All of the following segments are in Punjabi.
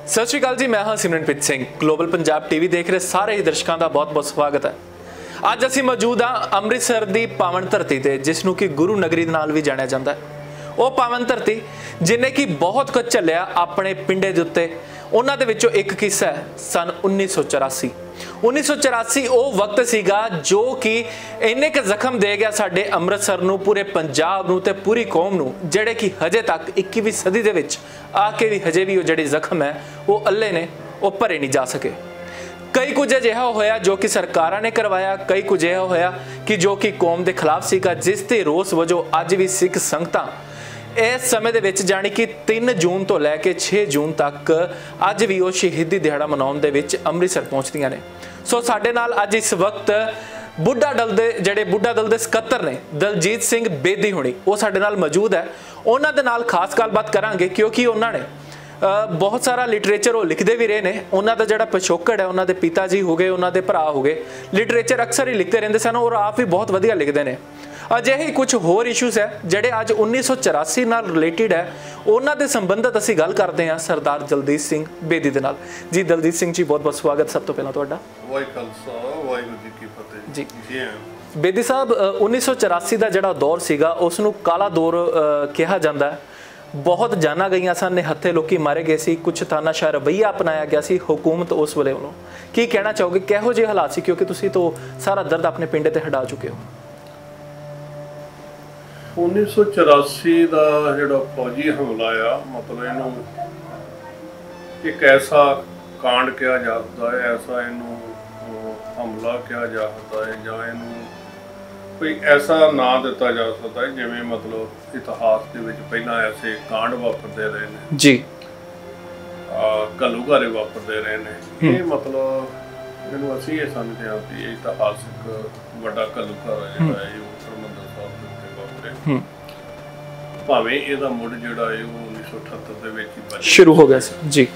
सत श्री अकाल जी, मैं हाँ सिमरनप्रीत सिंह। ग्लोबल पंजाब टीवी देख रहे सारे ही दर्शकों का बहुत बहुत स्वागत है। ਅੱਜ ਅਸੀਂ मौजूद हाँ ਅੰਮ੍ਰਿਤਸਰ ਦੀ पावन धरती ਤੇ जिस ਨੂੰ कि गुरु नगरी ਦੇ ਨਾਲ भी जानिया जाता है। ਉਹ पावन धरती जिन्हें कि बहुत कुछ ਚੱਲਿਆ ਆਪਣੇ ਪਿੰਡੇ ਦੇ ਉੱਤੇ। ਉਹਨਾਂ ਦੇ ਵਿੱਚੋਂ ਇੱਕ ਕਿੱਸਾ ਹੈ सन 1984 ਉਹ ਵਕਤ ਸੀਗਾ ਜੋ ਕਿ ਇੰਨੇ ਕ ਜ਼ਖਮ ਦੇ ਗਿਆ ਸਾਡੇ ਅੰਮ੍ਰਿਤਸਰ ਨੂੰ, ਪੂਰੇ ਪੰਜਾਬ ਨੂੰ ਤੇ ਪੂਰੀ ਕੌਮ ਨੂੰ, ਜਿਹੜੇ ਕਿ ਹਜੇ ਤੱਕ 21ਵੀਂ ਸਦੀ ਦੇ ਵਿੱਚ ਆ ਕੇ ਵੀ ਹਜੇ ਵੀ ਉਹ ਜਿਹੜੇ ਜ਼ਖਮ ਹੈ ਉਹ ਅੱਲੇ ਨੇ ਉਹ ਭਰੇ ਨਹੀਂ ਜਾ ਸਕੇ। कई कुछ अजिहा होया जो कि सरकारां ने करवाया, कई कुछ अजिहा होया कि जो कि कौम के खिलाफ सीगा, जिस ते रोस वजों अज भी सिख संगतां इस समय दे विच जानी कि 3 जून तो लैके 6 जून तक अज भी वो शहीदी दिहाड़ा मनाउण दे विच अमृतसर पहुंचदियां ने। सो साडे नाल अज इस वक्त बुढ़ा दल दे जिहड़े बुढ़ा दल दे सकत्तर ने दलजीत सिंह बेदी होनी वो साडे नाल मौजूद है। उन्हां दे नाल खास गलबात करांगे क्योंकि उन्होंने बहुत सारा लिटरेचर वो लिखते भी रहे हैं। उन्होंने जोड़ा पिछोकड़ है, उन्होंने पिता जी हो गए, उन्होंने भरा हो गए, लिटरेचर अक्सर ही लिखते रहते सन और आप भी बहुत वधिया लिखते हैं। अजिहे कुछ होर इशूज़ है जोड़े अज 1984 नाल रिलेटिड है, उन्होंने संबंधित असीं गल करते हैं सरदार दलजीत सिंह बेदी दे नाल। जी दलजीत सिंह जी बहुत बहुत स्वागत सब तो पहला तुहाडा। वाहिगुरू जी की फतेह जी। बेदी साहब 1984 का जोड़ा दौर सीगा उसनूं काला दौर कहा जाता है। बहुत जाना गई सन, हथे लोग मारे गए सी, कुछ तानाशाह रवैया अपनाया गया सी हुकूमत उस वेले वालों। की कहना चाहोगे किहो जिहे हालात सी, क्योंकि तुसीं तो सारा दर्द अपने पिंड ते हटा चुके हो। 1984 का जो फौजी हमला आ, मतलब इनू एक ऐसा कांड कहा जाता है, ऐसा इनू हमला कहा जाता है, या इनू कोई ऐसा ना दिता जा सकता है जिवें मतलब इतिहास के विच पहला ऐसे कांड वापरते रहे हैं जी, घल्लूघारे वापरते रहे हैं। ये मतलब इनू असीं ये समझते हैं कि इतिहासिक वड्डा घल्लूघारा जिहड़ा है वो हरमंदर साहिब दे उत्ते वापरिया। भावें इहदा मुड़ जिहड़ा है वो 1978 दे विच ही शुरू हो गया सी जी,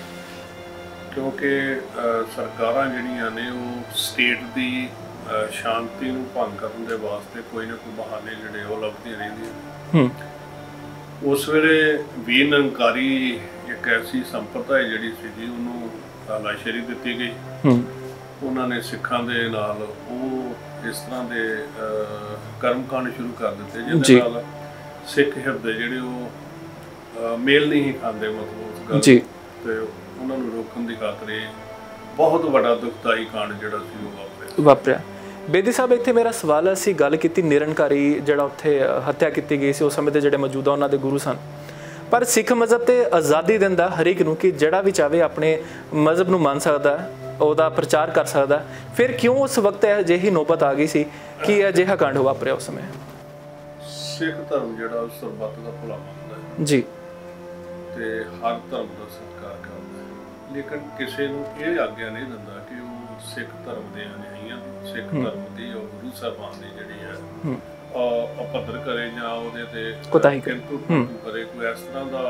क्योंकि सरकारां जिहड़ियां ने वो स्टेट दी शांति ਨੂੰ ਭੰਗ ਕਰਨ ਦੇ ਵਾਸਤੇ ਕੋਈ ਨਾ ਕੋਈ ਬਹਾਨੇ ਜਿਹੜੇ ਉਹ ਲੱਭਦੀਆਂ ਰਹਿੰਦੀਆਂ। ਉਸ ਵੇਲੇ ਵੀ ਨਿਰੰਕਾਰੀ ਇੱਕ ਐਸੀ ਸੰਪਰਦਾ ਜਿਹੜੀ ਸੀਗੀ ਉਹਨੂੰ ਲਾਸ਼ੇਰੀ ਦਿੱਤੀ ਗਈ। ਉਹਨਾਂ ਨੇ ਸਿੱਖਾਂ ਦੇ ਨਾਲ ਉਹ ਇਸ ਤਰ੍ਹਾਂ ਦੇ ਕਰਮਕਾਂਡ ਸ਼ੁਰੂ ਕਰ ਦਿੱਤੇ ਜਿਹਦੇ ਨਾਲ ਸਿੱਖ ਹਿਰਦੇ ਜਿਹੜੇ ਉਹ ਮੇਲ ਨਹੀਂ ਖਾਂਦੇ, ਮਤਲਬ ਉਸ ਗੱਲ ਤੇ ਉਹਨਾਂ ਨੂੰ ਰੋਕਣ ਦੀ ਖਾਤਰ ਬਹੁਤ ਵੱਡਾ ਦੁਖਦਾਈ ਕਾਂਡ ਜਿਹੜਾ ਸੀ ਉਹ ਵਾਪਰਿਆ। बेदी साहब इत्थे मेरा सवाल है, असीं गल कीती निरंकारी जिहड़ा उत्थे हत्या की गई सी उस समय दे जिहड़े मौजूदा उन्हां दे गुरु सन, पर सिख मजहब ते आज़ादी दिंदा हर एक नूं कि जिहड़ा भी चाहे अपने मजहब नूं मान सकदा है, ਉਹਦਾ प्रचार कर सकदा। फिर क्यों उस वक्त अजिही नौबत आ गई सी कि अजिहा कांड वापरिया उस समय? सिख धर्म जिहड़ा सरबत दा भला मंनदा है जी, ते हर धर्म दा सत्कार करदा है, लेकिन किसी नूं इह आग्या नहीं दिंदा कि सिख धर्म के अनुयायियों सिख धर्म की और गुरु साहबान की जी है अपद्र करे या किंतु करे, कोई इस तरह का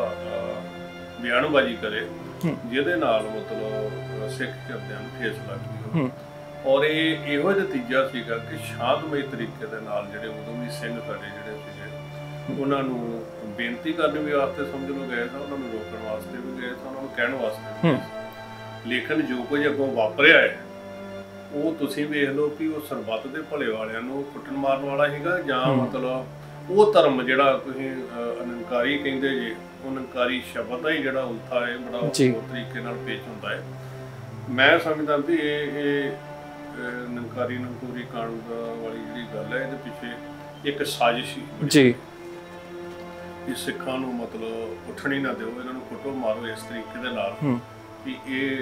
बयानबाजी करे जिहदे नाल मतलब सिख हिरदियां नूं ठेस लगदी हो। और इहो नतीजा सीगा कि शांतमई तरीके दे नाल जिहड़े उदमी सिंह साडे जिहड़े सीगे उन्हां नूं बेनती करने भी वास्ते समझ लो गए सन, उन्हां नूं रोकण वास्ते भी गए सन, उन्हां नूं कहण वास्ते। लेकिन जो कुछ अगों वापरिया है ਉਹ ਤੁਸੀਂ ਵੇਖ ਲਓ ਕਿ ਉਹ ਸਰਬੱਤ ਦੇ ਭਲੇ ਵਾਲਿਆਂ ਨੂੰ ਕੁੱਟਣ ਮਾਰਨ ਵਾਲਾ ਸੀਗਾ, ਜਾਂ ਮਤਲਬ ਉਹ ਧਰਮ ਜਿਹੜਾ ਤੁਸੀਂ ਅਨੰਕਾਰੀ ਕਹਿੰਦੇ ਜੇ, ਉਹ ਅਨੰਕਾਰੀ ਸ਼ਬਦ ਦਾ ਹੀ ਜਿਹੜਾ ਉਲਥਾ ਹੈ ਬੜਾ ਹੋਰ ਤਰੀਕੇ ਨਾਲ ਪੇਸ਼ ਹੁੰਦਾ ਹੈ। ਮੈਂ ਸਮਝਦਾ ਵੀ ਇਹ ਅਨੰਕਾਰੀ ਨੰਕੂਰੀ ਕਾਂਡ ਵਾਲੀ ਜਿਹੜੀ ਗੱਲ ਹੈ ਇਹਦੇ ਪਿੱਛੇ ਇੱਕ ਸਾਜ਼ਿਸ਼ ਜੀ, ਕਿ ਸਿੱਖਾਂ ਨੂੰ ਮਤਲਬ ਉੱਠਣ ਹੀ ਨਾ ਦਿਓ, ਇਹਨਾਂ ਨੂੰ ਕੁੱਟੋ ਮਾਰੋ ਇਸ ਤਰੀਕੇ ਦੇ ਨਾਲ ਕਿ ਇਹ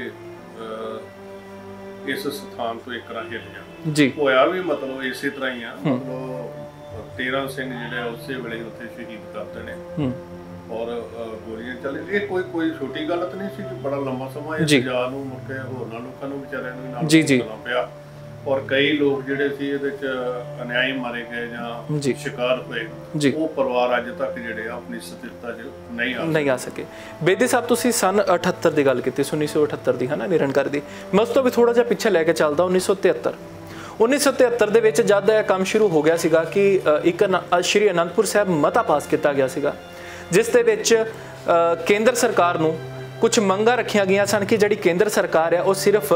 इस स्थान तो एक तरह हिल जाए जी। होया भी मतलब इसी तरह ही आ, मतलब 13 सिंह जिहड़े उस वेले उत्थे शहीद करते हैं और गोलियां चले। ये कोई छोटी गल तो नहीं सी कि बड़ा लंबा समा इस जा नूं मुड़ के होरनां लोकां नूं विचारियां नूं नाल करना पिया, और कई लोग जिहड़े सी इहदे च अन्याय मारे गए जां शिकार होए, वो परिवार अज तक जिहड़े अपनी स्थिरता च नहीं आ सके। बेदी साहब तुसीं सन 78 की गल कीती, 1978 की है ना निरंकारी दी, मैं उस तो भी थोड़ा जिहा पिछे लैके चलदा 1973 ਦੇ ਵਿੱਚ जद यह काम शुरू हो गया सीगा कि एक श्री आनंदपुर साहब मता पास किया गया सीगा जिस दे विच केंद्र सरकार नूं कुछ मंगां रखियां गईयां सन कि जिहड़ी केंद्र सरकार है वो सिर्फ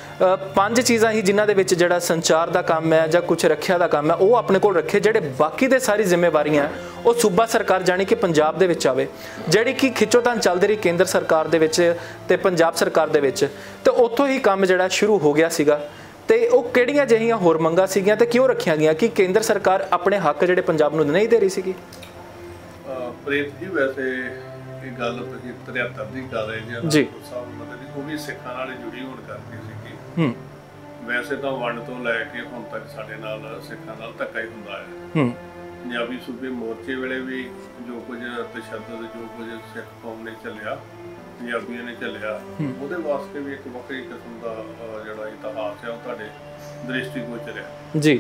5 चीज़ां ही जिन्हां दे विच जिहड़ा संचार दा काम है जां कुछ रखिया दा काम है वो अपने कोल रखे, जिहड़े बाकी दे सारी जिम्मेवारियां वो सूबा सरकार जानी कि पंजाब दे विच आवे। जिहड़ी कि खिच्चोतान चलदी रही केंद्र सरकार दे विच ते पंजाब सरकार दे विच, ते उत्थों ही काम जिहड़ा शुरू हो गया सीगा। ते ਉਹ ਕਿਹੜੀਆਂ ਜਿਹੀਆਂ ਹੋਰ ਮੰਗਾਂ ਸੀਗੀਆਂ ਤੇ ਕਿਉਂ ਰੱਖੀਆਂ ਗਈਆਂ ਕਿ ਕੇਂਦਰ ਸਰਕਾਰ ਆਪਣੇ ਹੱਕ ਜਿਹੜੇ ਪੰਜਾਬ ਨੂੰ ਨਹੀਂ ਦੇ ਰਹੀ ਸੀਗੀ? ਪ੍ਰੀਤ ਜੀ ਵੈਸੇ ਇਹ ਗੱਲ ਤੁਸੀਂ 73 ਦੀ ਕਰ ਰਹੇ ਜੀ ਸਾਹਿਬ, ਮਤਲਬ ਉਹ ਵੀ ਸਿੱਖਾਂ ਨਾਲ ਜੁੜੀ ਹੋਣ ਕਰਕੇ ਸੀਗੀ। ਵੈਸੇ ਤਾਂ ਵੰਡ ਤੋਂ ਲੈ ਕੇ ਹੁਣ ਤੱਕ ਸਾਡੇ ਨਾਲ ਸਿੱਖਾਂ ਨਾਲ ਧੱਕਾ ਹੀ ਹੁੰਦਾ ਹੈ। ਪੰਜਾਬੀ ਸੂਬੇ ਮੋਰਚੇ ਵੇਲੇ ਵੀ ਜੋ ਕੁਝ ਤਸ਼ੱਦਦ, ਜੋ ਕੁਝ ਸਿੱਖ ਕੌਮ ਨੇ ਚੱਲਿਆ, ਪੰਜਾਬੀਆਂ ਨੇ ਚੱਲਿਆ, ਉਹਦੇ ਵਾਸਤੇ ਵੀ ਇੱਕ ਵੱਖਰੀ ਕਿਸਮ ਦਾ ਜਿਹੜਾ ਇਤਿਹਾਸ ਹੈ ਉਹ ਤੁਹਾਡੇ ਦ੍ਰਿਸ਼ਟੀਗੋਚਰ ਹੈ ਜੀ।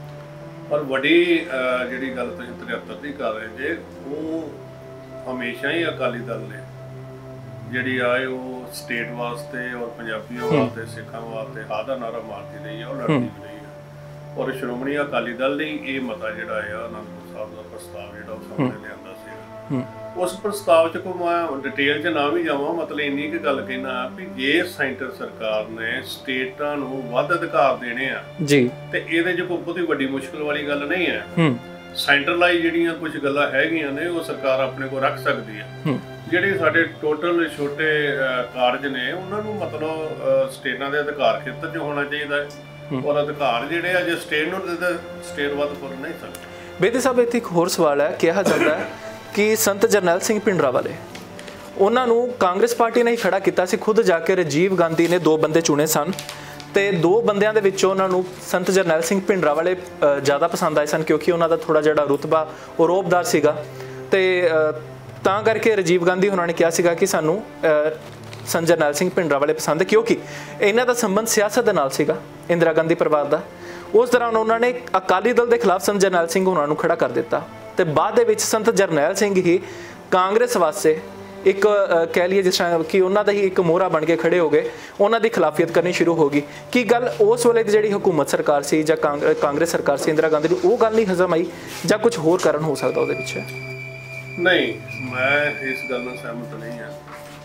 ਪਰ ਵੱਡੀ ਜਿਹੜੀ ਗੱਲ ਤੁਸੀਂ 73 ਦੀ ਕਰ ਰਹੇ ਜੇ, ਉਹ ਹਮੇਸ਼ਾ ਹੀ ਅਕਾਲੀ ਦਲ ਨੇ ਜਿਹੜੀ ਆਏ ਉਹ ਸਟੇਟ ਵਾਸਤੇ ਔਰ ਪੰਜਾਬੀਆਂ ਵਾਸਤੇ, ਸਿੱਖਾਂ ਵਾਸਤੇ ਹਾਂ ਦਾ ਨਾਰਾ ਮਾਰਦੀ ਰਹੀ ਹੈ, ਉਹ ਲੜਦੀ ਵੀ ਰਹੀ ਹੈ। ਔਰ ਸ਼੍ਰੋਮਣੀ ਅਕਾਲੀ ਦਲ ਲਈ ਇਹ ਮਤਾ ਜਿਹੜਾ ਆ ਅਨੰਦਪੁਰ ਸਾਹਿਬ ਦਾ ਪ੍ਰਸਤਾਵ ਜਿਹੜਾ ਉਹ ਸਾਹਮਣੇ ਲਿਆਂਦਾ ਸੀਗਾ। ਉਸ ਪ੍ਰਸਤਾਵ 'ਚ ਕੋਈ ਮੈਂ ਡਿਟੇਲ 'ਚ ਨਾ ਵੀ ਜਾਵਾਂ, ਮਤਲਬ ਇੰਨੀ ਕੁ ਗੱਲ ਕਹਿਣਾ ਵੀ ਜੇ ਸੈਂਟਰ ਸਰਕਾਰ ਨੇ ਸਟੇਟਾਂ ਨੂੰ ਵੱਧ ਅਧਿਕਾਰ ਦੇਣੇ ਆ ਜੀ, ਤੇ ਇਹਦੇ 'ਚ ਕੋਈ ਬਹੁਤੀ ਵੱਡੀ ਮੁਸ਼ਕਿਲ ਵਾਲੀ ਗੱਲ ਨਹੀਂ ਹੈ। ਸੈਂਟਰਲਾਈਜ਼ ਜਿਹੜੀਆਂ ਕੁਝ ਗੱਲਾਂ ਹੈਗੀਆਂ ਨੇ ਉਹ ਸਰਕਾਰ ਆਪਣੇ ਕੋਲ ਰੱਖ ਸਕਦੀ ਹੈ। ਜਿਹੜੇ ਸਾਡੇ ਟੋਟਲ ਛੋਟੇ ਕਾਰਜ ਨੇ ਉਹਨਾਂ ਨੂੰ ਮਤਲਬ ਸਟੇਟਾਂ ਦੇ ਅਧਿਕਾਰ ਖੇਤਰ 'ਚ ਹੋਣਾ ਚਾਹੀਦਾ ਹੈ, ਔਰ ਅਧਿਕਾਰ ਜਿਹੜੇ ਆ ਜੇ ਸਟੇਟ ਨੂੰ ਸਟੇਟ ਵੱਧ ਫੁੱਲ ਨਹੀਂ ਸਕਦੇ। ਬੇਦੀ ਸਾਹਿਬ, ਇੱਥੇ ਇੱਕ ਹੋਰ ਸਵਾਲ ਹੈ। ਕਿਹਾ ਜਾਂਦਾ ਹੈ ਕਿ ਸੰਤ ਜਰਨੈਲ ਸਿੰਘ ਭਿੰਡਰਾਂਵਾਲੇ, ਉਹਨਾਂ ਨੂੰ ਕਾਂਗਰਸ ਪਾਰਟੀ ਨੇ ਹੀ ਖੜਾ ਕੀਤਾ ਸੀ। ਖੁਦ ਜਾ ਕੇ ਰਾਜੀਵ ਗਾਂਧੀ ਨੇ 2 ਬੰਦੇ ਚੁਣੇ ਸਨ ਤੇ 2 ਬੰਦਿਆਂ ਦੇ ਵਿੱਚੋਂ ਉਹਨਾਂ ਨੂੰ ਸੰਤ ਜਰਨੈਲ ਸਿੰਘ ਭਿੰਡਰਾਂਵਾਲੇ ਜ਼ਿਆਦਾ ਪਸੰਦ ਆਏ ਸਨ, ਕਿਉਂਕਿ ਉਹਨਾਂ ਦਾ ਥੋੜਾ ਜਿਹੜਾ ਰੁਤਬਾ ਉਹ ਰੋਬਦਾਰ ਸੀਗਾ। ਤੇ ਤਾਂ ਕਰਕੇ ਰਾਜੀਵ ਗਾਂਧੀ ਉਹਨਾਂ ਨੇ ਕਿਹਾ ਸੀਗਾ ਕਿ ਸਾਨੂੰ ਸੰਤ ਜਰਨੈਲ ਸਿੰਘ ਭਿੰਡਰਾਂਵਾਲੇ ਪਸੰਦ, ਕਿਉਂਕਿ ਇਹਨਾਂ ਦਾ ਸੰਬੰਧ ਸਿਆਸਤ ਦੇ ਨਾਲ ਸੀਗਾ, ਇੰਦਰਾ ਗਾਂਧੀ ਪਰਿਵਾਰ ਦਾ। ਉਸ ਦੌਰਾਨ ਉਹਨਾਂ ਨੇ ਅਕਾਲੀ ਦਲ ਦੇ ਖਿਲਾਫ ਸੰਤ ਜਰਨੈਲ ਸਿੰਘ ਉਹਨਾਂ ਨੂੰ ਖੜਾ ਕਰ ਦਿੱਤਾ ਤੇ ਬਾਅਦ ਦੇ ਵਿੱਚ ਸੰਤ ਜਰਨੈਲ ਸਿੰਘ ਹੀ ਕਾਂਗਰਸ ਵਾਸਤੇ ਇੱਕ ਕਹਿ ਲਈਏ ਜਿਸ ਤਰ੍ਹਾਂ ਕਿ ਉਹਨਾਂ ਦਾ ਹੀ ਇੱਕ ਮੋਹਰਾ ਬਣ ਕੇ ਖੜੇ ਹੋ ਗਏ, ਉਹਨਾਂ ਦੀ ਖਿਲਾਫੀਅਤ ਕਰਨੀ ਸ਼ੁਰੂ ਹੋ ਗਈ। ਕੀ ਗੱਲ ਉਸ ਵੇਲੇ ਦੀ ਜਿਹੜੀ ਹਕੂਮਤ ਸਰਕਾਰ ਸੀ ਜਾਂ ਕਾਂਗਰਸ ਸਰਕਾਰ ਸੀ ਇੰਦਰਾ ਗਾਂਧੀ ਨੂੰ ਉਹ ਗੱਲ ਨਹੀਂ ਹਜ਼ਮ ਆਈ, ਜਾਂ ਕੁਝ ਹੋਰ ਕਾਰਨ ਹੋ ਸਕਦਾ ਉਹਦੇ ਪਿੱਛੇ? ਨਹੀਂ, ਮੈਂ ਇਸ ਗੱਲ ਨਾਲ ਸਹਿਮਤ ਨਹੀਂ ਹਾਂ।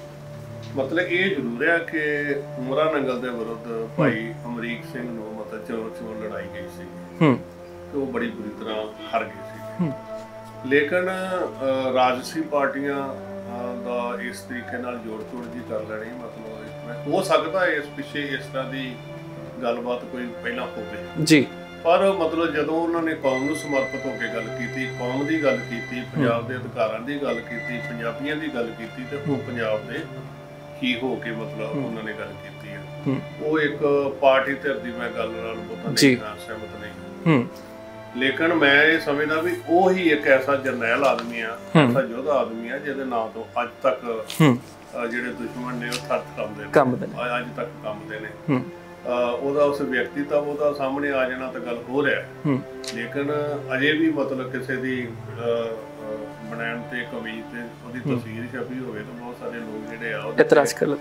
ਮਤਲਬ ਇਹ ਜ਼ਰੂਰ ਹੈ ਕਿ ਮੋਹਰਾ ਨੰਗਲ ਦੇ ਵਿਰੁੱਧ ਭਾਈ ਅਮਰੀਕ ਸਿੰਘ ਨੂੰ ਮਤਲਬ ਚੋਣ ਲੜਾਈ ਗਈ ਸੀ ਤੇ ਉਹ ਬੜੀ ਬੁਰੀ ਤਰ੍ਹਾਂ ਹਾਰ ਗਏ ਸੀ। ਲੇਕਿਨ ਰਾਜਸੀ ਪਾਰਟੀਆਂ ਦਾ ਇਸ ਤਰੀਕੇ ਨਾਲ ਜੋੜ ਤੋੜ ਜੀ ਕਰ ਲੈਣੀ, ਮਤਲਬ ਹੋ ਸਕਦਾ ਇਸ ਪਿੱਛੇ ਇਸ ਤਰ੍ਹਾਂ ਦੀ ਗੱਲਬਾਤ ਕੋਈ ਪਹਿਲਾਂ ਹੋਵੇ ਜੀ। ਪਰ ਮਤਲਬ ਜਦੋਂ ਉਹਨਾਂ ਨੇ ਕੌਮ ਨੂੰ ਸਮਰਪਿਤ ਹੋ ਕੇ ਗੱਲ ਕੀਤੀ, ਕੌਮ ਦੀ ਗੱਲ ਕੀਤੀ, ਪੰਜਾਬ ਦੇ ਅਧਿਕਾਰਾਂ ਦੀ ਗੱਲ ਕੀਤੀ, ਪੰਜਾਬੀਆਂ ਦੀ ਗੱਲ ਕੀਤੀ, ਤੇ ਉਹ ਪੰਜਾਬ ਦੇ ਕੀ ਹੋ ਕੇ ਮਤਲਬ ਉਹਨਾਂ ਨੇ ਗੱਲ ਕੀਤੀ ਹੈ। ਉਹ ਇੱਕ ਪਾਰਟੀ ਧਿਰ ਦੀ ਮੈਂ ਗੱਲ ਨਾਲ ਬਹੁਤ ਸਹਿਮਤ ਨਹੀਂ। ਲੇਕਿਨ ਮੈਂ ਇਹ ਸਮਝਦਾ ਵੀ ਉਹ ਹੀ ਇੱਕ ਐਸਾ ਜਰਨੈਲ ਆਦਮੀ ਆ, ਐਸਾ ਯੋਧਾ ਆਦਮੀ ਆ ਜਿਹਦੇ ਨਾਂ ਤੋਂ ਅੱਜ ਤੱਕ ਜਿਹੜੇ ਦੁਸ਼ਮਣ ਨੇ ਉਹ ਥਰ ਕੰਬਦੇ ਨੇ, ਅੱਜ ਤੱਕ ਕੰਬਦੇ ਨੇ। ਉਹਦਾ ਉਸ ਵਿਅਕਤੀਤਵ ਉਹਦਾ ਸਾਹਮਣੇ ਆ ਜਾਣਾ ਤਾਂ ਗੱਲ ਹੋ ਰਿਹਾ, ਲੇਕਿਨ ਅਜੇ ਵੀ ਮਤਲਬ ਕਿਸੇ ਦੀ ਬਣਾਉਣ ਤੇ ਕਮੀਜ਼ ਤੇ ਉਹਦੀ ਤਸਵੀਰ ਛਪੀ ਹੋਵੇ ਤਾਂ ਬਹੁਤ ਸਾਰੇ ਲੋਕ ਜਿਹੜੇ ਆ ਉਹ ਇਤਰਾਜ਼ ਕਰਦੇ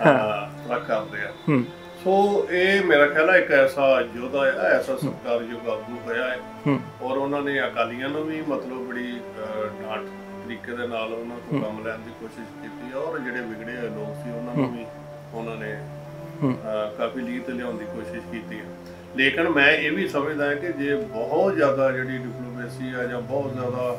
ਆ। ਸੋ ਇਹ ਮੇਰਾ ਖਿਆਲ ਹੈ ਇੱਕ ਐਸਾ ਯੋਧਾ ਹੈ, ਐਸਾ ਸਤਿਕਾਰਯੋਗ ਆਗੂ ਹੋਇਆ ਹੈ, ਔਰ ਉਹਨਾਂ ਨੇ ਅਕਾਲੀਆਂ ਨੂੰ ਵੀ ਮਤਲਬ ਬੜੀ ਡਾਂਟ ਤਰੀਕੇ ਦੇ ਨਾਲ ਉਹਨਾਂ ਤੋਂ ਕੰਮ ਲੈਣ ਦੀ ਕੋਸ਼ਿਸ਼ ਕੀਤੀ, ਔਰ ਜਿਹੜੇ ਵਿਗੜੇ ਹੋਏ ਲੋਕ ਸੀ ਉਹਨਾਂ ਨੂੰ ਵੀ ਉਹਨਾਂ ਨੇ ਕਾਫੀ ਲੀਹ ਤੇ ਲਿਆਉਣ ਦੀ ਕੋਸ਼ਿਸ਼ ਕੀਤੀ ਹੈ। ਲੇਕਿਨ ਮੈਂ ਇਹ ਵੀ ਸਮਝਦਾ ਹਾਂ ਕਿ ਜੇ ਬਹੁਤ ਜ਼ਿਆਦਾ ਜਿਹੜੀ ਡਿਪਲੋਮੇਸੀ ਆ ਜਾਂ ਬਹੁਤ ਜ਼ਿਆਦਾ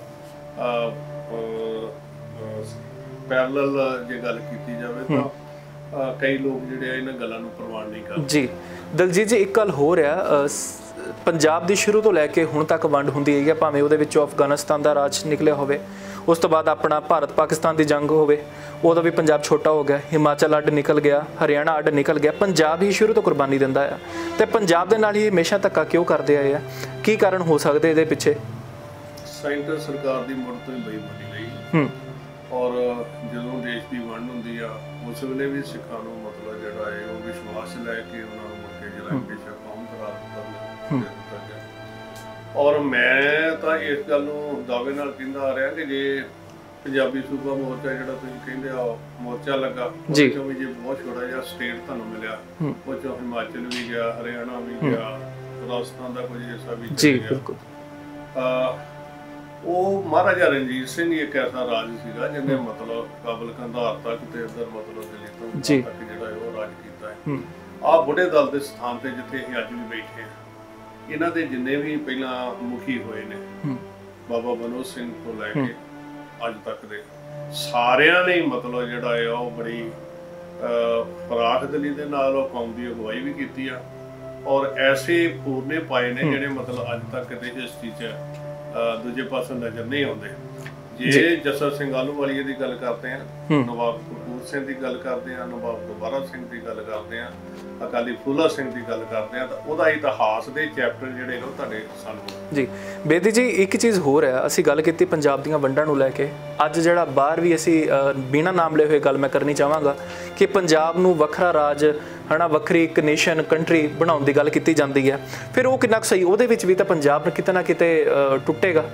ਪੈਰਲਲ ਜੇ ਗੱਲ ਕੀਤੀ ਜਾਵੇ ਤਾਂ ਕਈ ਲੋਕ ਜਿਹੜੇ ਆ ਇਹਨਾਂ ਗੱਲਾਂ ਨੂੰ ਪ੍ਰਵਾਨ ਨਹੀਂ ਕਰਦੇ ਜੀ। ਦਲਜੀਤ ਜੀ, ਇੱਕ ਗੱਲ ਹੋ ਰਿਹਾ, ਪੰਜਾਬ ਦੀ ਸ਼ੁਰੂ ਤੋਂ ਲੈ ਕੇ ਹੁਣ ਤੱਕ ਵੰਡ ਹੁੰਦੀ ਹੈਗੀ, ਭਾਵੇਂ ਉਹਦੇ ਵਿੱਚੋਂ ਅਫਗਾਨਿਸਤਾਨ ਦਾ ਰਾਜ ਨਿਕਲਿਆ ਹੋਵੇ, ਉਸ ਤੋਂ ਬਾਅਦ ਆਪਣਾ ਭਾਰਤ ਪਾਕਿਸਤਾਨ ਦੀ ਜੰਗ ਹੋਵੇ, ਉਹਦਾ ਵੀ ਪੰਜਾਬ ਛੋਟਾ ਹੋ ਗਿਆ, ਹਿਮਾਚਲ ਅੱਡ ਨਿਕਲ ਗਿਆ, ਹਰਿਆਣਾ ਅੱਡ ਨਿਕਲ ਗਿਆ, ਪੰਜਾਬ ਹੀ ਸ਼ੁਰੂ ਤੋਂ ਕੁਰਬਾਨੀ ਦਿੰਦਾ ਆ। ਤੇ ਪੰਜਾਬ ਦੇ ਨਾਲ ਹੀ ਹਮੇਸ਼ਾ ਧੱਕਾ ਕਿਉਂ ਕਰਦੇ ਆਏ ਆ? ਕੀ ਕਾਰਨ ਹੋ ਸਕਦੇ ਇਹਦੇ ਪਿੱਛੇ? ਸੈਂਟਰ ਸਰਕਾਰ ਦੀ ਮੁੜ ਤੋਂ ਹੀ ਬੇਈਮਾਨੀ ਲਈ, ਔਰ ਜਦੋਂ ਦੇਸ਼ ਦੀ ਵੰਡ ਹੁੰਦੀ ਆ ਉਸ ਵੇਲੇ ਵੀ ਸਿੱਖਾਂ ਨੂੰ ਮਤਲਬ ਜਿਹੜਾ ਹੈ ਉਹ ਵਿਸ਼ਵਾਸ ਲੈ ਕੇ ਉਹਨਾਂ ਨੂੰ ਮੁੜ ਕੇ ਜਿਹੜਾ ਹਮੇਸ਼ਾ ਕੌਮ ਕਰਾਰ ਦਿੱਤਾ ਗਿਆ। ਔਰ ਮੈਂ ਤਾਂ ਇਸ ਗੱਲ ਨੂੰ ਦਾਅਵੇ ਨਾਲ ਕਹਿੰਦਾ ਆ ਰਿਹਾ ਕਿ ਜੇ ਪੰਜਾਬੀ ਸੂਬਾ ਮੋਰਚਾ ਜਿਹੜਾ ਤੁਸੀਂ ਕਹਿੰਦੇ ਆ ਮੋਰਚਾ ਲੱਗਾ, ਉਹ ਚੋਂ ਵੀ ਜੇ ਬਹੁਤ ਛੋਟਾ ਜਿਹਾ ਸਟੇਟ ਤੁਹਾਨੂੰ ਮਿਲਿਆ, ਉਹ ਚੋਂ ਹਿਮਾਚਲ ਵੀ ਗਿਆ, ਹਰਿਆਣਾ ਵੀ ਗਿਆ, ਰਾਜਸਥਾਨ ਦਾ ਕੁਝ ਹਿੱਸਾ ਵੀ ਗਿਆ, ਉਹ ਮਹਾਰਾਜਾ ਰਣਜੀਤ ਸਿੰਘ ਹੀ ਇੱਕ ਐਸਾ ਰਾਜ ਸੀਗਾ ਜਿਹਨੇ ਮਤਲਬ ਕਾਬਲ ਕੰਧਾਰ ਤੱਕ ਤੇ ਇੱਧਰ ਮਤਲਬ ਦਿੱਲੀ ਤੋਂ ਤੱਕ ਜਿਹੜਾ ਹੈ ਉਹ ਰਾਜ ਕੀਤਾ ਹੈ। ਆਹ ਬੁੱਢੇ ਦਲ ਦੇ ਸਥਾਨ ਤੇ ਜਿੱਥੇ ਅਸੀਂ ਅੱਜ ਵੀ ਬੈਠੇ ਹਾਂ, ਇਹਨਾਂ ਦੇ ਜਿੰਨੇ ਵੀ ਪਹਿਲਾਂ ਮੁਖੀ ਹੋਏ ਨੇ ਬਾਬਾ ਬਨੋਦ ਸਿੰਘ ਤੋਂ ਲੈ ਕੇ ਅੱਜ ਤੱਕ ਦੇ ਸਾਰਿਆਂ ਨੇ ਮਤਲਬ ਜਿਹੜਾ ਹੈ ਉਹ ਬੜੀ ਫਰਾਖ ਦਿਲੀ ਦੇ ਨਾਲ ਉਹ ਕੌਮ ਦੀ ਅਗਵਾਈ ਵੀ ਕੀਤੀ ਆ, ਔਰ ਐਸੇ ਪੂਰਨੇ ਪਾਏ ਨੇ ਜਿਹੜੇ ਮਤਲਬ ਅੱਜ ਤੱਕ ਦੇ ਹਿਸਟਰੀ 'ਚ ਦੂਜੇ ਪਾਸੇ ਨਜ਼ਰ ਨਹੀਂ ਆਉਂਦੇ। ਜੇ ਜੱਸਾ ਸਿੰਘ ਆਹਲੂਵਾਲੀਏ ਦੀ ਗੱਲ ਕਰਦੇ ਆ, ਨਵਾਬ ਕਪੂਰ ਸਿੰਘ ਦੀ ਗੱਲ ਕਰਦੇ ਆ, ਨਵਾਬ ਦੁਬਾਰਾ ਸਿੰਘ ਦੀ ਗੱਲ ਕਰਦੇ ਆ, ਅਕਾਲੀ ਫੂਲਾ ਸਿੰਘ ਦੀ ਗੱਲ ਕਰਦੇ ਆ, ਤਾਂ ਉਹਦਾ ਇਤਿਹਾਸ ਦੇ ਚੈਪਟਰ ਜਿਹੜੇ ਨੇ ਉਹ ਤੁਹਾਡੇ ਸਾਹਮਣੇ। ਜੀ ਬੇਦੀ ਜੀ, ਇੱਕ ਚੀਜ਼ ਹੋਰ ਹੈ, ਅਸੀਂ ਗੱਲ ਕੀਤੀ ਪੰਜਾਬ ਦੀਆਂ ਵੰਡਾਂ ਨੂੰ ਲੈ ਕੇ, ਅੱਜ ਜਿਹੜਾ ਬਾਹਰ ਵੀ ਅਸੀਂ ਬਿਨਾਂ ਨਾਮ ਲਏ ਹੋਏ ਗੱਲ ਮੈਂ ਕਰਨੀ ਚਾਹਾਂਗਾ ਕਿ ਪੰਜਾਬ ਨੂੰ ਵੱਖਰਾ ਰਾਜ ਹਨਾ, ਵੱਖਰੀ ਇੱਕ ਨੇਸ਼ਨ ਕੰਟਰੀ ਬਣਾਉਣ ਦੀ ਗੱਲ ਕੀਤੀ ਜਾਂਦੀ ਹੈ, ਫਿਰ ਉਹ ਕਿੰਨਾ ਕੁ ਸਹੀ? ਉਹਦੇ ਵਿੱਚ ਵੀ ਤਾਂ ਪੰਜਾਬ ਕਿਤੇ ਨਾ ਕਿਤੇ ਟੁੱਟੇਗਾ।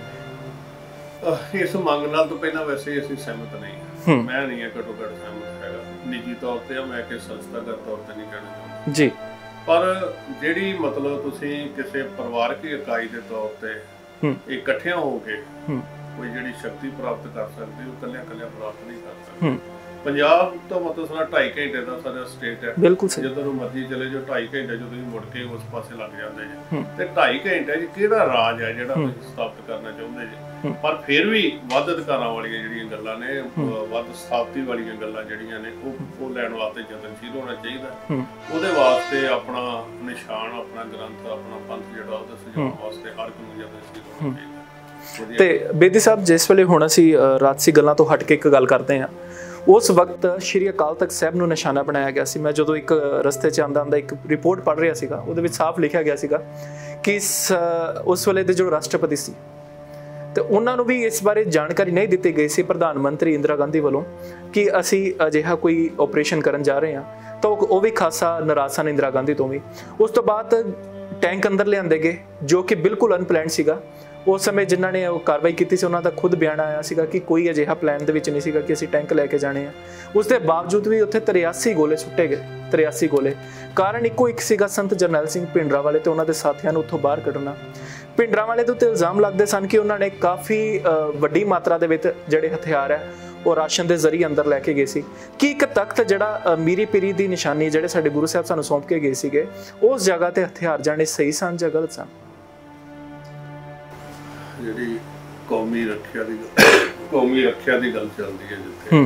ਇਸ ਮੰਗ ਨਾਲ ਤੋਂ ਪਹਿਲਾਂ ਵੈਸੇ ਅਸੀਂ ਸਹਿਮਤ ਨਹੀਂ, ਮੈਂ ਨਹੀਂ ਘੱਟੋ ਘੱਟ ਸਹਿਮਤ ਹੈਗਾ ਨਿੱਜੀ ਤੌਰ ਤੇ, ਮੈਂ ਕਿ ਸੰਸਥਾਗਤ ਤੌਰ ਤੇ ਨਹੀਂ ਕਹਿਣਾ ਚਾਹੁੰਦਾ ਜੀ। ਪਰ ਜਿਹੜੀ ਮਤਲਬ ਤੁਸੀਂ ਕਿਸੇ ਪਰਿਵਾਰਕ ਇਕਾਈ ਦੇ ਤੌਰ ਤੇ ਇਕੱਠਿਆਂ ਹੋ ਕੇ ਕੋਈ ਜਿਹੜੀ ਸ਼ਕਤੀ ਪ੍ਰਾਪਤ ਕਰ ਸਕਦੇ ਹੋ, ਇਕੱਲਿਆਂ ਪ੍ਰਾਪਤ ਨਹੀਂ ਕਰ ਸਕਦੇ। ਪੰਜਾਬ ਤਾਂ ਮਤਲਬ ਸਾਡਾ 2.5 ਘੰਟੇ ਦਾ ਸਾਡਾ ਸਟੇਟ ਹੈ, ਬਿਲਕੁਲ ਸਹੀ, ਜਦੋਂ ਮਰਜ਼ੀ ਚਲੇ ਜਾਓ 2.5 ਘੰਟੇ ਜਦੋਂ ਤੁਸੀਂ ਮੁੜ ਕੇ ਉਸ ਪਾਸੇ ਲੱਗ ਜਾਂਦੇ ਜੀ, ਤੇ 2.5 ਘੰਟੇ 'ਚ ਕਿਹੜਾ ਰਾਜ ਹੈ ਜਿਹੜਾ ਤੁਸੀਂ ਸਥਾਪਿਤ ਕਰਨਾ ਚਾਹੁੰਦੇ ਜੀ? ਪਰ ਫਿਰ ਵੀ ਵੱਧ ਅਧਿਕਾਰਾਂ ਵਾਲੀਆਂ ਜਿਹੜੀਆਂ ਗੱਲਾਂ ਨੇ, ਵੱਧ ਸਥਾਪਤੀ ਵਾਲੀਆਂ ਗੱਲਾਂ ਜਿਹੜੀਆਂ ਨੇ ਉਹ ਲੈਣ ਵਾਸਤੇ ਯਤਨਸ਼ੀਲ ਹੋਣਾ ਚਾਹੀਦਾ। ਉਹਦੇ ਵਾਸਤੇ ਆਪਣਾ ਨਿਸ਼ਾਨ, ਆਪਣਾ ਗ੍ਰੰਥ, ਆਪਣਾ ਪੰਥ ਜਿਹੜਾ ਉਹਦਾ ਸਜਾਉਣ ਵਾਸਤੇ ਹਰ ਕੋਈ ਨੂੰ ਯਤਨਸ਼ੀਲ ਹੋਣਾ ਚਾਹੀਦਾ। ਤੇ ਬੇਦੀ ਸਾਹਿਬ, ਜਿਸ ਵੇਲੇ ਹੁਣ ਅਸੀਂ ਰਾਜਸੀ ਗੱਲਾਂ ਤੋਂ ਹਟ ਕੇ ਇੱਕ ਗੱਲ ਕਰਦੇ ਹਾਂ, ਉਸ ਵਕਤ ਸ਼੍ਰੀ ਅਕਾਲ ਤਖਤ ਸਾਹਿਬ ਨੂੰ ਨਿਸ਼ਾਨਾ ਬਣਾਇਆ ਗਿਆ ਸੀ। ਮੈਂ ਜਦੋਂ ਇੱਕ ਰਸਤੇ 'ਚ ਆਉਂਦਾ ਇੱਕ ਰਿਪੋਰਟ ਪੜ੍ਹ ਰਿਹਾ ਸੀਗਾ, ਉਹਦੇ ਵਿੱਚ ਸਾਫ਼ ਲਿਖਿਆ ਗਿਆ ਸੀਗਾ ਕਿ ਉਸ ਵੇਲੇ ਦੇ ਜੋ ਰਾਸ਼ਟਰਪਤੀ ਸੀ ਤੇ ਉਹਨਾਂ ਨੂੰ ਵੀ ਇਸ ਬਾਰੇ ਜਾਣਕਾਰੀ ਨਹੀਂ ਦਿੱਤੀ ਗਈ ਸੀ ਪ੍ਰਧਾਨ ਮੰਤਰੀ ਇੰਦਰਾ ਗਾਂਧੀ ਵੱਲੋਂ ਕਿ ਅਸੀਂ ਅਜਿਹਾ ਕੋਈ ਆਪਰੇਸ਼ਨ ਕਰਨ ਜਾ ਰਹੇ ਹਾਂ, ਤਾਂ ਉਹ ਵੀ ਖਾਸਾ ਨਾਰਾਜ਼ ਸਨ ਇੰਦਰਾ ਗਾਂਧੀ ਤੋਂ ਵੀ। ਉਸ ਤੋਂ ਬਾਅਦ ਟੈਂਕ ਅੰਦਰ ਲਿਆਂਦੇ ਗਏ ਜੋ ਕਿ ਬਿਲਕੁਲ ਅਨਪਲੈਨਡ ਸੀਗਾ। ਉਸ ਸਮੇਂ ਜਿਨ੍ਹਾਂ ਨੇ ਉਹ ਕਾਰਵਾਈ ਕੀਤੀ ਸੀ ਉਹਨਾਂ ਦਾ ਖੁਦ ਬਿਆਨ ਆਇਆ ਸੀਗਾ ਕਿ ਕੋਈ ਅਜਿਹਾ ਪਲਾਨ ਦੇ ਵਿੱਚ ਨਹੀਂ ਸੀਗਾ ਕਿ ਅਸੀਂ ਟੈਂਕ ਲੈ ਕੇ ਜਾਣੇ ਆ। ਉਸ ਦੇ ਬਾਵਜੂਦ ਵੀ ਉੱਥੇ 83 ਗੋਲੇ ਸੁੱਟੇ ਗਏ, 83 ਗੋਲੇ। ਕਾਰਨ ਇੱਕੋ ਇੱਕ ਸੀਗਾ, ਸੰਤ ਜਰਨੈਲ ਸਿੰਘ ਭਿੰਡਰਾਂਵਾਲੇ ਤੇ ਉਹਨਾਂ ਦੇ ਸਾਥੀਆਂ ਨੂੰ ਉੱਥੋਂ ਬਾਹਰ ਕੱਢਣਾ। ਭਿੰਡਰਾਂਵਾਲੇ ਦੇ ਉੱਤੇ ਇਲਜ਼ਾਮ ਲੱਗਦੇ ਸਨ ਕਿ ਉਹਨਾਂ ਨੇ ਕਾਫੀ ਵੱਡੀ ਮਾਤਰਾ ਦੇ ਵਿੱਚ ਜਿਹੜੇ ਹਥਿਆਰ ਹੈ ਉਹ ਰਾਸ਼ਨ ਦੇ ਜ਼ਰੀਏ ਅੰਦਰ ਲੈ ਕੇ ਗਏ ਸੀ। ਕਿ ਇੱਕ ਤਖਤ ਜਿਹੜਾ ਮੀਰੀ ਪੀਰੀ ਦੀ ਨਿਸ਼ਾਨੀ ਜਿਹੜੇ ਸਾਡੇ ਗੁਰੂ ਸਾਹਿਬ ਸਾਨੂੰ ਸੌਂਪ ਕੇ ਗਏ ਸੀਗੇ, ਉਸ ਜਗ੍ਹਾ ਤੇ ਹਥਿਆਰ ਜਾਣੇ ਸਹੀ ਸਨ ਜਾਂ ਗਲਤ ਸਨ? ਜਿਹੜੀ ਕੌਮੀ ਰੱਖਿਆ ਦੀ ਗੱਲ ਚੱਲਦੀ ਹੈ, ਜਿੱਥੇ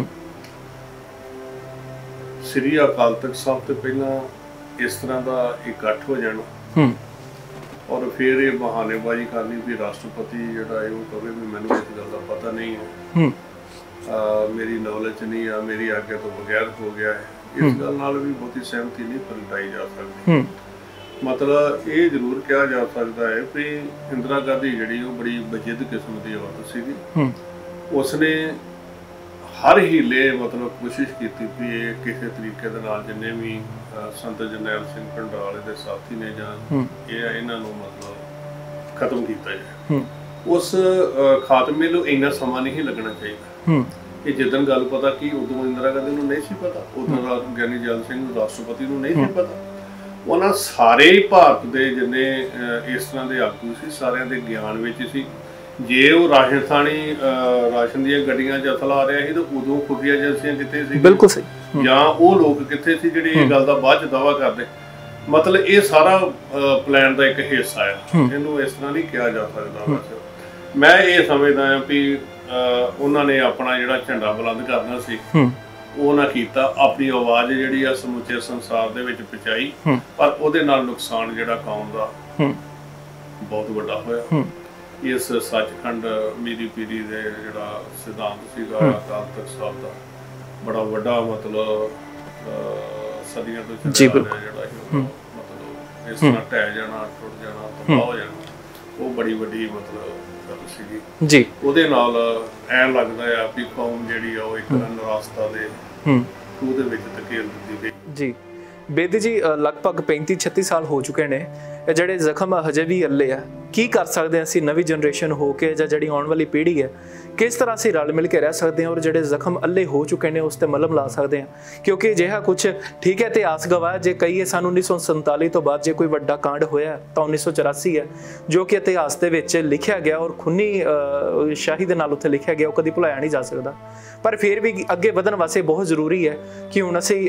ਸ੍ਰੀ ਅਕਾਲ ਤਖਤ ਸਾਹਿਬ ਤੋਂ ਪਹਿਲਾਂ ਇਸ ਤਰ੍ਹਾਂ ਦਾ ਇਕੱਠ ਹੋ ਜਾਣਾ ਔਰ ਫਿਰ ਇਹ ਬਹਾਨੇਬਾਜ਼ੀ ਕਰਨੀ ਵੀ ਰਾਸ਼ਟਰਪਤੀ ਜਿਹੜਾ ਹੈ ਉਹ ਕਹੇ ਵੀ ਮੈਨੂੰ ਇਸ ਗੱਲ ਦਾ ਪਤਾ ਨਹੀਂ ਹੈ, ਮੇਰੀ ਨੌਲੇਜ ਨਹੀਂ ਆ, ਮੇਰੀ ਆਗਿਆ ਤੋਂ ਬਗੈਰ ਹੋ ਗਿਆ ਹੈ, ਇਸ ਗੱਲ ਨਾਲ ਵੀ ਬਹੁਤੀ ਸਹਿਮਤੀ ਨਹੀਂ ਪ੍ਰਗਟਾਈ ਜਾ ਸਕਦੀ। ਮਤਲਬ ਇਹ ਜ਼ਰੂਰ ਕਿਹਾ ਜਾ ਸਕਦਾ ਹੈ ਕਿ ਇੰਦਰਾ ਗਾਂਧੀ ਜਿਹੜੀ ਉਹ ਬੜੀ ਬਜਿੱਦ ਕਿਸਮ ਦੀ ਔਰਤ ਸੀਗੀ। ਉਸਨੇ ਹਰ ਹੀਲੇ ਮਤਲਬ ਕੋਸ਼ਿਸ਼ ਕੀਤੀ ਵੀ ਇਹ ਕਿਸੇ ਤਰੀਕੇ ਦੇ ਨਾਲ ਜਿੰਨੇ ਵੀ ਸੰਤ ਜਰਨੈਲ ਸਿੰਘ ਭਿੰਡਰਾਂਵਾਲੇ ਦੇ ਸਾਥੀ ਨੇ ਜਾਂ ਇਹਨਾਂ ਨੂੰ ਮਤਲਬ ਖਤਮ ਕੀਤਾ ਜਾਏ। ਉਸ ਖਾਤਮੇ ਨੂੰ ਇੰਨਾ ਸਮਾਂ ਨਹੀਂ ਲੱਗਣਾ ਚਾਹੀਦਾ। ਇਹ ਜਿੱਦਣ ਗੱਲ ਪਤਾ ਕੀ ਉਦੋਂ ਇੰਦਰਾ ਗਾਂਧੀ ਨੂੰ ਨਹੀਂ ਸੀ ਪਤਾ, ਉਦੋਂ ਗਿਆਨੀ ਜੈਲ ਸਿੰਘ ਨੂੰ ਰਾਸ਼ਟਰਪਤੀ ਨੂੰ ਨਹੀਂ ਸੀ ਪਤਾ। ਉਹਨਾਂ ਸਾਰੇ ਹੀ ਭਾਰਤ ਦੇ ਜਿੰਨੇ ਇਸ ਤਰ੍ਹਾਂ ਦੇ ਆਗੂ ਸੀ ਸਾਰਿਆਂ ਦੇ ਗਿਆਨ ਵਿੱਚ ਸੀ। ਜੇ ਉਹ ਰਾਸ਼ਨ ਦੀਆਂ ਗੱਡੀਆਂ 'ਚ ਅਸਲਾ ਆ ਰਿਹਾ ਸੀ ਤਾਂ ਉਦੋਂ ਖੁਫੀਆ ਏਜੰਸੀਆਂ ਕਿੱਥੇ ਸੀ? ਬਿਲਕੁਲ ਸਹੀ। ਜਾਂ ਉਹ ਲੋਕ ਕਿੱਥੇ ਸੀ ਜਿਹੜੇ ਇਹ ਗੱਲ ਦਾ ਬਾਅਦ 'ਚ ਦਾਅਵਾ ਕਰਦੇ? ਮਤਲਬ ਇਹ ਸਾਰਾ ਪਲਾਨ ਦਾ ਇੱਕ ਹਿੱਸਾ ਹੈ, ਇਹਨੂੰ ਇਸ ਤਰ੍ਹਾਂ ਨਹੀਂ ਕਿਹਾ ਜਾ ਸਕਦਾ। ਵੈਸੇ ਮੈਂ ਇਹ ਸਮਝਦਾ ਹਾਂ ਵੀ ਉਹਨਾਂ ਨੇ ਆਪਣਾ ਜਿਹੜਾ ਝੰਡਾ ਬੁਲੰਦ ਕਰਨਾ ਸੀ ਉਹ ਨਾ ਕੀਤਾ, ਆਪਣੀ ਆਵਾਜ਼ ਜਿਹੜੀ ਆ ਸਮੁੱਚੇ ਸੰਸਾਰ ਦੇ ਵਿੱਚ ਪਹੁੰਚਾਈ, ਪਰ ਉਹਦੇ ਨਾਲ ਨੁਕਸਾਨ ਜਿਹੜਾ ਕੌਮ ਦਾ ਬਹੁਤ ਵੱਡਾ ਹੋਇਆ। ਇਸ ਸੱਚਖੰਡ ਮੀਰੀ ਪੀਰੀ ਦੇ ਜਿਹੜਾ ਸਿਧਾਂਤ ਸੀਗਾ ਅਕਾਲ ਤਖਤ ਸਾਹਿਬ ਦਾ, ਬੜਾ ਵੱਡਾ ਮਤਲਬ ਸਦੀਆਂ ਤੋਂ ਚੱਲਿਆ ਜਿਹੜਾ ਮਤਲਬ ਇਸ ਤਰ੍ਹਾਂ ਢਹਿ ਜਾਣਾ, ਟੁੱਟ ਜਾਣਾ, ਤਬਾਹ ਹੋ ਜਾਣਾ, ਉਹ ਬੜੀ ਵੱਡੀ ਮਤਲਬ ਗੱਲ ਸੀਗੀ ਜੀ। ਉਹਦੇ ਨਾਲ ਐਂ ਲੱਗਦਾ ਆ ਵੀ ਕੌਮ ਜਿਹੜੀ ਆ ਉਹ ਇੱਕ ਨਿਰਾਸ਼ਤਾ ਦੇ ਖੂਹ ਦੇ ਵਿੱਚ ਧਕੇਲ ਦਿੱਤੀ ਗਈ ਜੀ। ਬੇਦੀ ਜੀ, ਲਗਭਗ 35-36 ਸਾਲ ਹੋ ਚੁੱਕੇ ਨੇ ਇਹ ਜਿਹੜੇ ਜ਼ਖਮ ਹਜੇ ਵੀ ਅੱਲੇ ਆ। ਕੀ ਕਰ ਸਕਦੇ ਹਾਂ ਅਸੀਂ ਨਵੀਂ ਜਨਰੇਸ਼ਨ ਹੋ ਕੇ ਜਾਂ ਜਿਹੜੀ ਆਉਣ ਵਾਲੀ ਪੀੜ੍ਹੀ ਹੈ, ਕਿਸ ਤਰ੍ਹਾਂ ਅਸੀਂ ਰਲ ਮਿਲ ਕੇ ਰਹਿ ਸਕਦੇ ਹਾਂ ਔਰ ਜਿਹੜੇ ਜ਼ਖਮ ਅੱਲੇ ਹੋ ਚੁੱਕੇ ਨੇ ਉਸ ਤੇ ਮਲਮ ਲਾ ਸਕਦੇ ਹਾਂ। ਕਿਉਂਕਿ ਅਜਿਹਾ ਕੁਛ ਠੀਕ ਹੈ ਇਤਿਹਾਸ ਗਵਾਹ ਜੇ ਕਹੀਏ ਸਾਨੂੰ 1947 ਤੋਂ ਬਾਅਦ ਜੇ ਕੋਈ ਵੱਡਾ ਕਾਂਡ ਹੋਇਆ ਤਾਂ 1984 ਹੈ, ਜੋ ਕਿ ਇਤਿਹਾਸ ਦੇ ਵਿੱਚ ਲਿਖਿਆ ਗਿਆ ਔਰ ਖੂਨੀ ਸ਼ਾਹੀ ਦੇ ਨਾਲ ਉੱਥੇ ਲਿਖਿਆ ਗਿਆ, ਉਹ ਕਦੀ ਭੁਲਾਇਆ ਨਹੀਂ ਜਾ ਸਕਦਾ। ਪਰ ਫਿਰ ਵੀ ਅੱਗੇ ਵਧਣ ਵਾਸਤੇ ਬਹੁਤ ਜ਼ਰੂਰੀ ਹੈ ਕਿ ਹੁਣ ਅਸੀਂ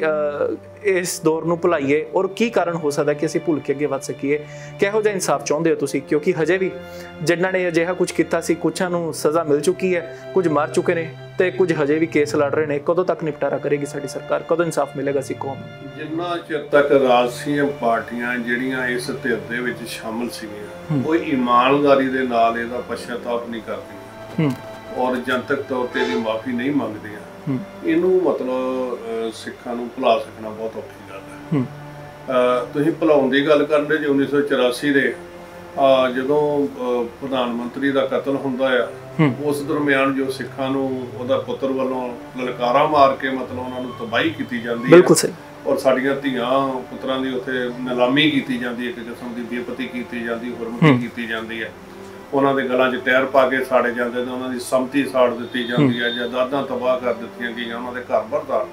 ਇਸ ਦੌਰ ਨੂੰ ਭੁਲਾਈਏ ਔਰ ਕੀ ਕਾਰਨ ਹੋ ਸਕਦਾ ਕਿ ਅਸੀਂ ਭੁੱਲ ਕੇ ਅੱਗੇ ਵਧ ਸਕੀਏ। ਕਿਹੋ ਜਿਹਾ ਇਨਸਾਫ ਚਾਹੁੰਦੇ ਹੋ ਤੁਸੀਂ? ਕਿਉਂਕਿ ਹਜੇ ਵੀ ਜਿਨ੍ਹਾਂ ਨੇ ਅਜਿਹਾ ਕੁਝ ਕੀਤਾ ਸੀ, ਕੁਛਾਂ ਨੂੰ ਸਜ਼ਾ ਮਿਲ ਚੁੱਕੀ ਹੈ, ਕੁਝ ਮਰ ਚੁੱਕੇ ਨੇ ਤੇ ਕੁਝ ਹਜੇ ਵੀ ਕੇਸ ਲੜ ਰਹੇ ਨੇ। ਕਦੋਂ ਤੱਕ ਨਿਪਟਾਰਾ ਕਰੇਗੀ ਸਾਡੀ ਸਰਕਾਰ? ਕਦੋਂ ਇਨਸਾਫ ਮਿਲੇਗਾ ਸੀ ਕੌਮ? ਜਿੰਨਾ ਚਿਰ ਤੱਕ ਰਾਜਸੀਆਂ ਪਾਰਟੀਆਂ ਜਿਹੜੀਆਂ ਇਸ ਧਿਰ ਦੇ ਵਿੱਚ ਸ਼ਾਮਲ ਸੀਗੀਆਂ ਉਹ ਇਮਾਨਦਾਰੀ ਦੇ ਨਾਲ ਇਹਦਾ ਪਛਤਾਪ ਨਹੀਂ ਕਰਦੀਆਂ ਔਰ ਜਨਤਕ ਤੌਰ ਤੇ ਇਹਦੀ ਮਾਫੀ ਨਹੀਂ ਮੰਗਦੀਆਂ, ਇਹਨੂੰ ਮਤਲਬ ਸਿੱਖਾਂ ਨੂੰ ਭੁਲਾ ਸਕਣਾ ਬਹੁਤ ਔਖੀ ਗੱਲ ਹੈ। ਤੁਸੀਂ ਭੁਲਾਉਣ ਦੀ ਗੱਲ ਕਰਨ ਦੇ 1984 ਦੇ ਜਦੋਂ ਪ੍ਰਧਾਨ ਮੰਤਰੀ ਦਾ ਕਤਲ ਹੁੰਦਾ ਆ, ਉਸ ਦਰਮਿਆਨ ਜੋ ਸਿੱਖਾਂ ਨੂੰ ਉਹਦਾ ਪੁੱਤਰ ਵੱਲੋਂ ਲਲਕਾਰਾ ਮਾਰ ਕੇ ਮਤਲਬ ਉਹਨਾਂ ਨੂੰ ਤਬਾਹੀ ਕੀਤੀ ਜਾਂਦੀ ਹੈ। ਬਿਲਕੁਲ ਸਹੀ। ਔਰ ਸਾਡੀਆਂ ਧੀਆਂ ਪੁੱਤਰਾਂ ਦੀ ਉੱਥੇ ਨਿਲਾਮੀ ਕੀਤੀ ਜਾਂਦੀ ਹੈ, ਇੱਕ ਕਿਸਮ ਦੀ ਬੇਪਤੀ ਕੀਤੀ ਜਾਂਦੀ, ਹੁਰਮਤੀ ਕੀਤੀ ਜਾਂਦੀ ਹੈ। ਉਹਨਾਂ ਦੇ ਗਲਾਂ 'ਚ ਟਾਇਰ ਪਾ ਕੇ ਸਾੜੇ ਜਾਂਦੇ ਨੇ, ਉਹਨਾਂ ਦੀ ਸੰਮਤੀ ਸਾੜ ਦਿੱਤੀ ਜਾਂਦੀ ਹੈ, ਜਾਇਦਾਦਾਂ ਤਬਾਹ ਕਰ ਦਿੱਤੀਆਂ ਗਈਆਂ, ਉਹਨਾਂ ਦੇ ਘਰ ਬਰਬਾਦ।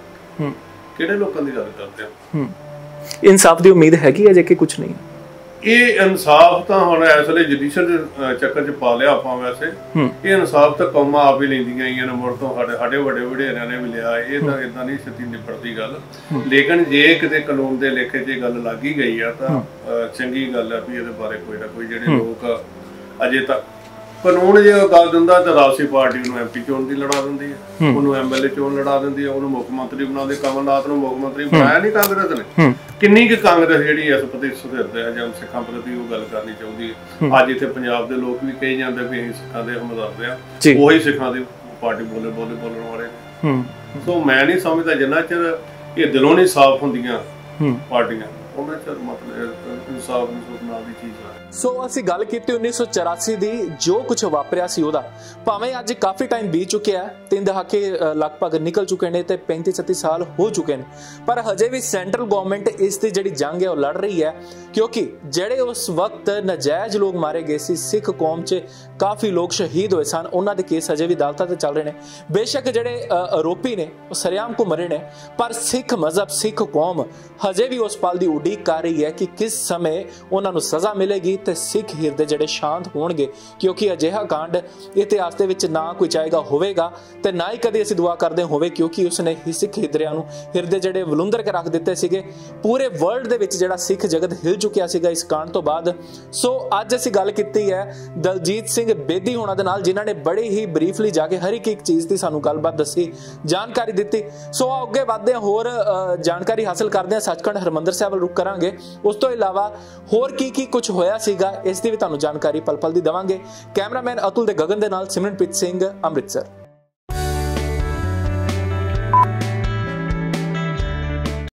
ਕਿਹੜੇ ਲੋਕਾਂ ਦੀ ਗੱਲ ਕਰਦੇ ਹੋ? ਇਨਸਾਫ ਦੀ ਉਮੀਦ ਹੈਗੀ ਹੈ ਜੇ ਕਿ ਕੁਝ ਨਹੀਂ? ਇਹ ਇਨਸਾਫ ਤਾਂ ਹੁਣ ਇਸ ਵੇਲੇ ਜੁਡੀਸ਼ੀਅਲ ਦੇ ਚੱਕਰ 'ਚ ਪਾ ਲਿਆ ਆਪਾਂ। ਵੈਸੇ ਇਹ ਇਨਸਾਫ ਤਾਂ ਕੌਮਾਂ ਆਪ ਹੀ ਲੈਂਦੀਆਂ ਆਈਆਂ ਨੇ, ਮੁੜ ਤੋਂ ਸਾਡੇ ਵੱਡੇ ਵਡੇਰਿਆਂ ਨੇ ਵੀ ਲਿਆ। ਇਹ ਤਾਂ ਇਦਾਂ ਨਹੀਂ ਸਿੱਧੀ ਨਿਬੜਦੀ ਗੱਲ। ਲੇਕਿਨ ਜੇ ਕਿਤੇ ਕਾਨੂੰਨ ਦੇ ਲੇਖੇ 'ਚ ਗੱਲ ਲੱਗੀ ਗਈ ਆ ਤਾਂ ਚੰਗੀ ਗੱਲ ਹੈ ਵੀ ਇਹਦੇ ਬਾਰੇ ਕੋਈ ਨਾ ਕੋਈ ਜਿਹੜੇ ਲੋਕ ਅਜੇ ਤੱਕ ਕਾਨੂੰਨ ਜੇ ਗੱਲ ਦਿੰਦਾ ਤਾਂ ਰਾਜਸੀ ਪਾਰਟੀ ਨੂੰ MP ਚੋਣ ਦੀ ਲੜਾ ਦਿੰਦੀ ਹੈ, ਉਹਨੂੰ MLA ਚੋਣ ਲੜਾ ਦਿੰਦੀ ਹੈ, ਉਹਨੂੰ ਮੁੱਖ ਮੰਤਰੀ ਬਣਾਉਂਦੇ। ਕਮਲਨਾਥ ਨੂੰ ਮੁੱਖ ਮੰਤਰੀ ਬਣਾਇਆ ਨਹੀਂ ਕਾਂਗਰਸ ਨੇ। ਕਿੰਨੀ ਕੁ ਕਾਂਗਰਸ ਜਿਹੜੀ ਇਸ ਪ੍ਰਤੀ ਸੁਧਿਰਦ ਹੈ ਜਾਂ ਸਿੱਖਾਂ ਪ੍ਰਤੀ ਉਹ ਗੱਲ ਕਰਨੀ ਚਾਹੁੰਦੀ ਹੈ? ਅੱਜ ਇੱਥੇ ਪੰਜਾਬ ਦੇ ਲੋਕ ਵੀ ਕਹੀ ਜਾਂਦੇ ਵੀ ਅਸੀਂ ਸਿੱਖਾਂ ਦੇ ਹਮਦਰਦ ਆ, ਉਹੀ ਸਿੱਖਾਂ ਦੀ ਪਾਰਟੀ ਬੋਲਣ ਵਾਲੇ ਨੇ। ਸੋ ਮੈਂ ਨਹੀਂ ਸਮਝਦਾ ਜਿੰਨਾ ਚਿਰ ਇਹ ਦਿਲੋਂ ਨਹੀਂ ਸਾਫ਼ ਹੁੰਦੀਆਂ ਪਾਰਟੀਆਂ ਉਹਨਾਂ ਚਿਰ ਮਤਲਬ ਇਨਸਾਫ ਨੂੰ ਸੁਪਨਾ ਦੀ ਚੀਜ਼ ਹੈ। ਸੋ ਅਸੀਂ ਗੱਲ ਕੀਤੀ 1984 ਦੀ, ਜੋ ਕੁਝ ਵਾਪਰਿਆ ਸੀ ਉਹਦਾ। ਭਾਵੇਂ ਅੱਜ ਕਾਫੀ ਟਾਈਮ ਬੀਤ ਚੁੱਕਿਆ, 3 ਦਹਾਕੇ ਲਗਭਗ ਨਿਕਲ ਚੁੱਕੇ ਨੇ ਤੇ 35-36 ਸਾਲ ਹੋ ਚੁੱਕੇ ਨੇ, ਪਰ ਹਜੇ ਵੀ ਸੈਂਟਰਲ ਗਵਰਨਮੈਂਟ ਇਸ ਦੀ ਜਿਹੜੀ ਜੰਗ ਹੈ ਉਹ ਲੜ ਰਹੀ ਹੈ। ਕਿਉਂਕਿ ਜਿਹੜੇ ਉਸ ਵਕਤ ਨਜਾਇਜ਼ ਲੋਕ ਮਾਰੇ ਗਏ ਸੀ, ਸਿੱਖ ਕੌਮ 'ਚ ਕਾਫੀ ਲੋਕ ਸ਼ਹੀਦ ਹੋਏ ਸਨ, ਉਹਨਾਂ ਦੇ ਕੇਸ ਹਜੇ ਵੀ ਅਦਾਲਤਾਂ ਤੇ ਚੱਲ ਰਹੇ ਨੇ। ਬੇਸ਼ੱਕ ਜਿਹੜੇ ਆਰੋਪੀ ਨੇ ਉਹ ਸਰੇਆਮ ਘੁੰਮ ਰਹੇ ਨੇ, ਪਰ ਸਿੱਖ ਮਜ਼ਹਬ, ਸਿੱਖ ਕੌਮ ਹਜੇ ਵੀ ਉਸ ਪਲ ਦੀ ਉਡੀਕ ਕਰ ਰਹੀ ਹੈ ਕਿ ਕਿਸ ਸਮੇਂ ਉਹਨਾਂ ਨੂੰ ਸਜ਼ਾ ਮਿਲੇਗੀ ਤੇ ਸਿੱਖ ਹਿਰਦੇ ਜਿਹੜੇ ਸ਼ਾਂਤ ਹੋਣਗੇ। ਕਿਉਂਕਿ ਅਜਿਹਾ ਕਾਂਡ ਇਤਿਹਾਸ ਦੇ ਵਿੱਚ ਨਾ ਕੋਈ ਚਾਹੇਗਾ ਹੋਵੇਗਾ ਤੇ ਨਾ ਹੀ ਕਦੇ ਅਸੀਂ ਦੁਆ ਕਰਦੇ ਹੋਵੇ, ਕਿਉਂਕਿ ਉਸਨੇ ਸਿੱਖ ਹਿਰਦੇ ਜਿਹੜੇ ਵਲੁੰਦਰ ਕੇ ਰੱਖ ਦਿੱਤੇ ਸੀਗੇ। ਪੂਰੇ ਵਰਲਡ ਦੇ ਵਿੱਚ ਜਿਹੜਾ ਸਿੱਖ ਜਗਤ ਹਿਲ ਚੁੱਕਿਆ ਸੀਗਾ ਇਸ ਕਾਂਡ ਤੋਂ ਬਾਅਦ। ਸੋ ਅੱਜ ਅਸੀਂ ਗੱਲ ਕੀਤੀ ਹੈ ਦਲਜੀਤ ਸਿੰਘ ਬੇਦੀ ਹੋਣਾ ਦੇ ਨਾਲ, ਜਿਨ੍ਹਾਂ ਨੇ ਬੜੀ ਹੀ ਬਰੀਫਲੀ ਜਾ ਕੇ ਹਰ ਇੱਕ ਚੀਜ਼ ਦੀ ਸਾਨੂੰ ਗੱਲਬਾਤ ਦੱਸੀ, ਜਾਣਕਾਰੀ ਦਿੱਤੀ। ਸੋ ਅੱਗੇ ਵਧਦੇ ਹਾਂ, ਹੋਰ ਜਾਣਕਾਰੀ ਹਾਸਲ ਕਰਦੇ ਹਾਂ, ਸੱਚਖੰਡ ਹਰਿਮੰਦਰ ਸਾਹਿਬ ਵੱਲ ਰੁਕ ਕਰਾਂਗੇ। ਉਸ ਤੋਂ ਇਲਾਵਾ ਹੋਰ ਕੀ ਕੁਝ ਹੋਇਆ ਸੀਗਾ ਇਸ ਦੀ ਵੀ ਤੁਹਾਨੂੰ ਜਾਣਕਾਰੀ ਪਲ ਪਲ ਦੀ ਦੇਵਾਂਗੇ। ਕੈਮਰਾਮੈਨ ਅਤੁਲ ਦੇ ਗਗਨ ਦੇ ਨਾਲ ਸਿਮਰਨਪ੍ਰੀਤ ਸਿੰਘ, ਅੰਮ੍ਰਿਤਸਰ।